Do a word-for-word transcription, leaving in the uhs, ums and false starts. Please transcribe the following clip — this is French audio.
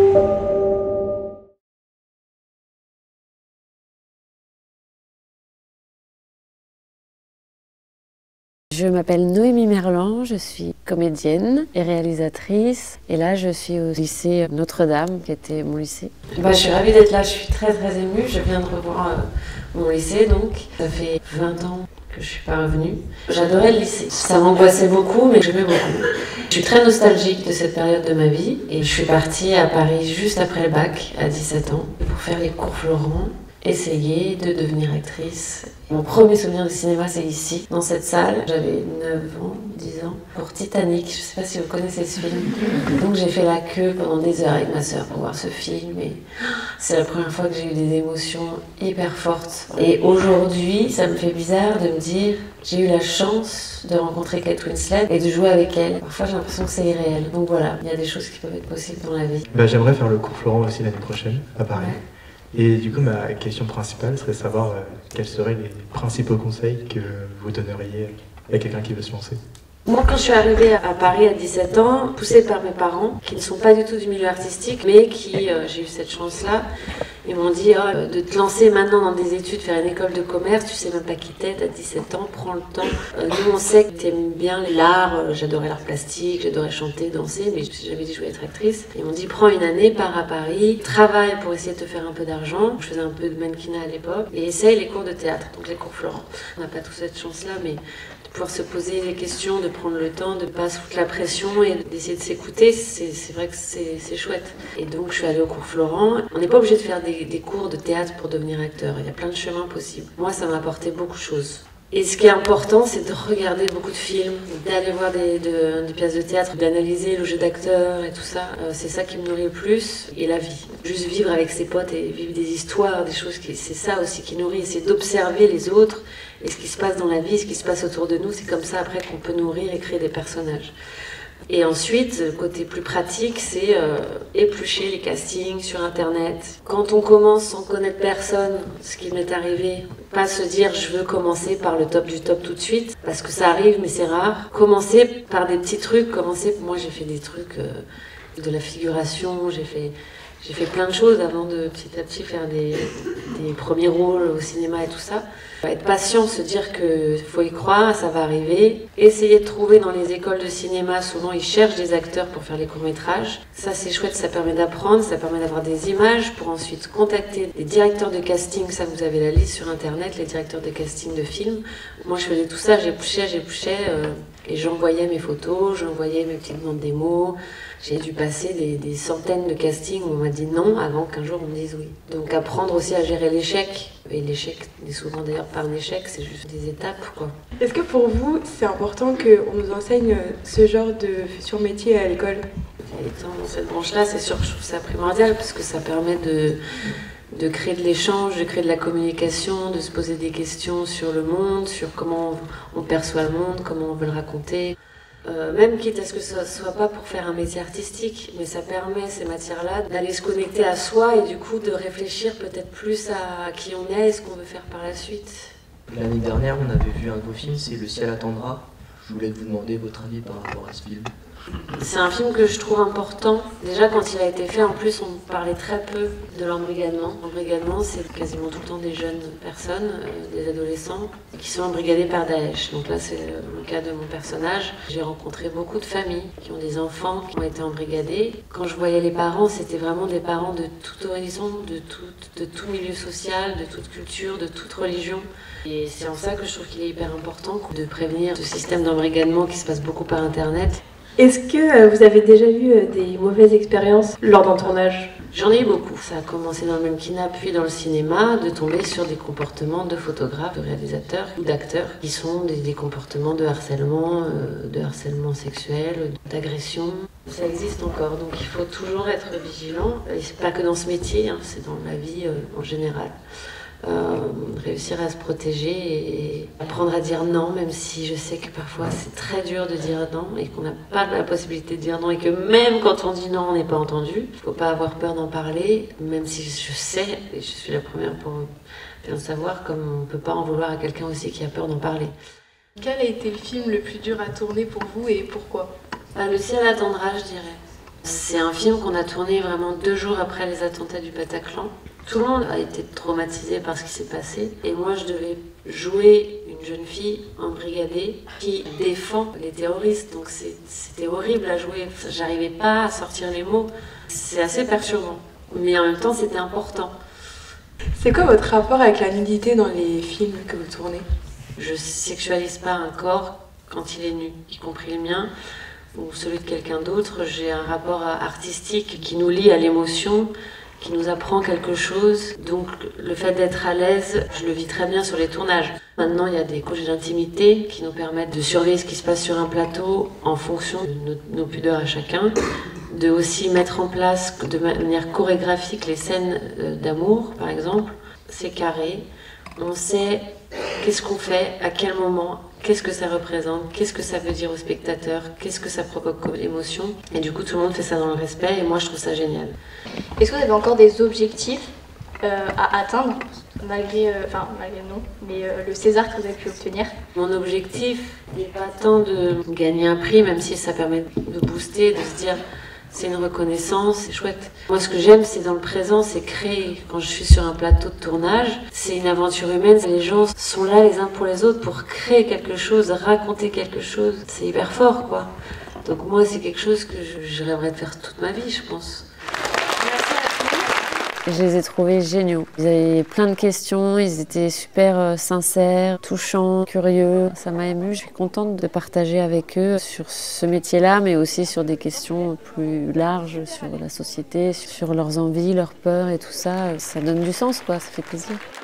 Je m'appelle Noémie Merlan, je suis comédienne et réalisatrice. Et là, je suis au lycée Notre-Dame, qui était mon lycée. Bah, je suis ravie d'être là, je suis très très émue. Je viens de revoir euh, mon lycée, donc. Ça fait vingt ans que je suis pas revenue. J'adorais le lycée. Ça m'angoissait beaucoup, mais j'aimais beaucoup. Je suis très nostalgique de cette période de ma vie. Et je suis partie à Paris juste après le bac, à dix-sept ans, pour faire les cours Florent. Essayer de devenir actrice. Mon premier souvenir de cinéma, c'est ici, dans cette salle. J'avais neuf ans, dix ans, pour Titanic. Je ne sais pas si vous connaissez ce film. Donc j'ai fait la queue pendant des heures avec ma sœur pour voir ce film. Et c'est la première fois que j'ai eu des émotions hyper fortes. Et aujourd'hui, ça me fait bizarre de me dire j'ai eu la chance de rencontrer Kate Winslet et de jouer avec elle. Parfois, j'ai l'impression que c'est irréel. Donc voilà, il y a des choses qui peuvent être possibles dans la vie. Bah, j'aimerais faire le cours Florent aussi l'année prochaine, à Paris. Ouais. Et du coup, ma question principale serait de savoir euh, quels seraient les principaux conseils que vous donneriez à quelqu'un qui veut se lancer. Moi, quand je suis arrivée à Paris à dix-sept ans, poussée par mes parents, qui ne sont pas du tout du milieu artistique, mais qui, euh, j'ai eu cette chance-là, ils m'ont dit oh, de te lancer maintenant dans des études, faire une école de commerce, tu sais même pas qui t'es, t'as dix-sept ans, prends le temps. Euh, nous, on sait que t'aimes bien l'art, euh, j'adorais l'art plastique, j'adorais chanter, danser, mais j'avais dit je voulais être actrice. Ils m'ont dit prends une année, pars à Paris, travaille pour essayer de te faire un peu d'argent. Je faisais un peu de mannequinat à l'époque, et essaye les cours de théâtre, donc les cours Florent. On n'a pas tous cette chance-là, mais de pouvoir se poser des questions, de prendre le temps, de ne pas se foutre la pression et d'essayer de s'écouter, c'est vrai que c'est chouette. Et donc je suis allée au cours Florent. On n'est pas obligé de faire des, des cours de théâtre pour devenir acteur, il y a plein de chemins possibles. Moi, ça m'a apporté beaucoup de choses. Et ce qui est important, c'est de regarder beaucoup de films, d'aller voir des, de, des pièces de théâtre, d'analyser le jeu d'acteur et tout ça. Euh, c'est ça qui me nourrit le plus. Et la vie. Juste vivre avec ses potes et vivre des histoires, des choses, qui c'est ça aussi qui nourrit. C'est d'observer les autres et ce qui se passe dans la vie, ce qui se passe autour de nous. C'est comme ça après qu'on peut nourrir et créer des personnages. Et ensuite, le côté plus pratique, c'est euh, éplucher les castings sur Internet. Quand on commence sans connaître personne, ce qui m'est arrivé, pas se dire je veux commencer par le top du top tout de suite, parce que ça arrive mais c'est rare. Commencer par des petits trucs, commencer, moi j'ai fait des trucs, euh, de la figuration, j'ai fait... J'ai fait plein de choses avant de petit à petit faire des, des premiers rôles au cinéma et tout ça. Être patient, se dire qu'il faut y croire, ça va arriver. Essayer de trouver dans les écoles de cinéma, souvent ils cherchent des acteurs pour faire les courts-métrages. Ça c'est chouette, ça permet d'apprendre, ça permet d'avoir des images pour ensuite contacter les directeurs de casting. Ça vous avez la liste sur internet, les directeurs de casting de films. Moi je faisais tout ça, j'épluchais, j'épluchais euh, et j'envoyais mes photos, j'envoyais mes petites bandes démos. J'ai dû passer des, des centaines de castings où on m'a dit non avant qu'un jour on me dise oui. Donc apprendre aussi à gérer l'échec. Et l'échec n'est souvent d'ailleurs pas un échec, c'est juste des étapes, quoi. Est-ce que pour vous, c'est important qu'on nous enseigne ce genre de futur métier à l'école? Étant dans cette branche-là, c'est sûr que je trouve ça primordial parce que ça permet de, de créer de l'échange, de créer de la communication, de se poser des questions sur le monde, sur comment on perçoit le monde, comment on veut le raconter. Euh, même quitte à ce que ce soit pas pour faire un métier artistique, mais ça permet ces matières-là d'aller se connecter à soi et du coup de réfléchir peut-être plus à qui on est et ce qu'on veut faire par la suite. L'année dernière, on avait vu un beau film, c'est Le ciel attendra. Je voulais vous demander votre avis par rapport à ce film. C'est un film que je trouve important. Déjà, quand il a été fait, en plus, on parlait très peu de l'embrigadement. L'embrigadement, c'est quasiment tout le temps des jeunes personnes, euh, des adolescents, qui sont embrigadés par Daesh. Donc là, c'est le cas de mon personnage. J'ai rencontré beaucoup de familles qui ont des enfants qui ont été embrigadés. Quand je voyais les parents, c'était vraiment des parents de toute horizon, de tout, de tout milieu social, de toute culture, de toute religion. Et c'est en ça que je trouve qu'il est hyper important de prévenir ce système d'embrigadement qui se passe beaucoup par Internet. Est-ce que vous avez déjà eu des mauvaises expériences lors d'un tournage? J'en ai eu beaucoup. Ça a commencé dans le mannequinat, puis dans le cinéma, de tomber sur des comportements de photographes, de réalisateurs ou d'acteurs qui sont des, des comportements de harcèlement, euh, de harcèlement sexuel, d'agression. Ça existe encore, donc il faut toujours être vigilant. Et c'est pas que dans ce métier, hein, c'est dans la vie euh, en général. Euh, réussir à se protéger et apprendre à dire non, même si je sais que parfois c'est très dur de dire non et qu'on n'a pas la possibilité de dire non et que même quand on dit non on n'est pas entendu. Il ne faut pas avoir peur d'en parler, même si je sais, et je suis la première pour bien le savoir, comme on ne peut pas en vouloir à quelqu'un aussi qui a peur d'en parler. Quel a été le film le plus dur à tourner pour vous et pourquoi? Bah, Le ciel attendra, je dirais. C'est un film qu'on a tourné vraiment deux jours après les attentats du Bataclan. Tout le monde a été traumatisé par ce qui s'est passé. Et moi, je devais jouer une jeune fille embrigadée qui défend les terroristes. Donc c'était horrible à jouer. J'arrivais pas à sortir les mots. C'est assez perturbant. Mais en même temps, c'était important. C'est quoi votre rapport avec la nudité dans les films que vous tournez? Je sexualise pas un corps quand il est nu, y compris le mien ou celui de quelqu'un d'autre. J'ai un rapport artistique qui nous lie à l'émotion, qui nous apprend quelque chose. Donc le fait d'être à l'aise, je le vis très bien sur les tournages. Maintenant, il y a des couches d'intimité qui nous permettent de surveiller ce qui se passe sur un plateau en fonction de nos, nos pudeurs à chacun, de aussi mettre en place de manière chorégraphique les scènes d'amour, par exemple. C'est carré, on sait qu'est-ce qu'on fait, à quel moment, qu'est-ce que ça représente, qu'est-ce que ça veut dire aux spectateurs, qu'est-ce que ça provoque comme émotion. Et du coup, tout le monde fait ça dans le respect et moi, je trouve ça génial. Est-ce que vous avez encore des objectifs euh, à atteindre, malgré, euh, enfin, malgré non, mais euh, le César que vous avez pu obtenir? Mon objectif n'est pas tant de gagner un prix, même si ça permet de booster, de se dire c'est une reconnaissance, c'est chouette. Moi, ce que j'aime, c'est dans le présent, c'est créer. Quand je suis sur un plateau de tournage, c'est une aventure humaine. Les gens sont là les uns pour les autres pour créer quelque chose, raconter quelque chose. C'est hyper fort, quoi. Donc moi, c'est quelque chose que je, je rêverais de faire toute ma vie, je pense. Je les ai trouvés géniaux. Ils avaient plein de questions, ils étaient super sincères, touchants, curieux. Ça m'a émue, je suis contente de partager avec eux sur ce métier-là, mais aussi sur des questions plus larges, sur la société, sur leurs envies, leurs peurs et tout ça. Ça donne du sens, quoi, ça fait plaisir.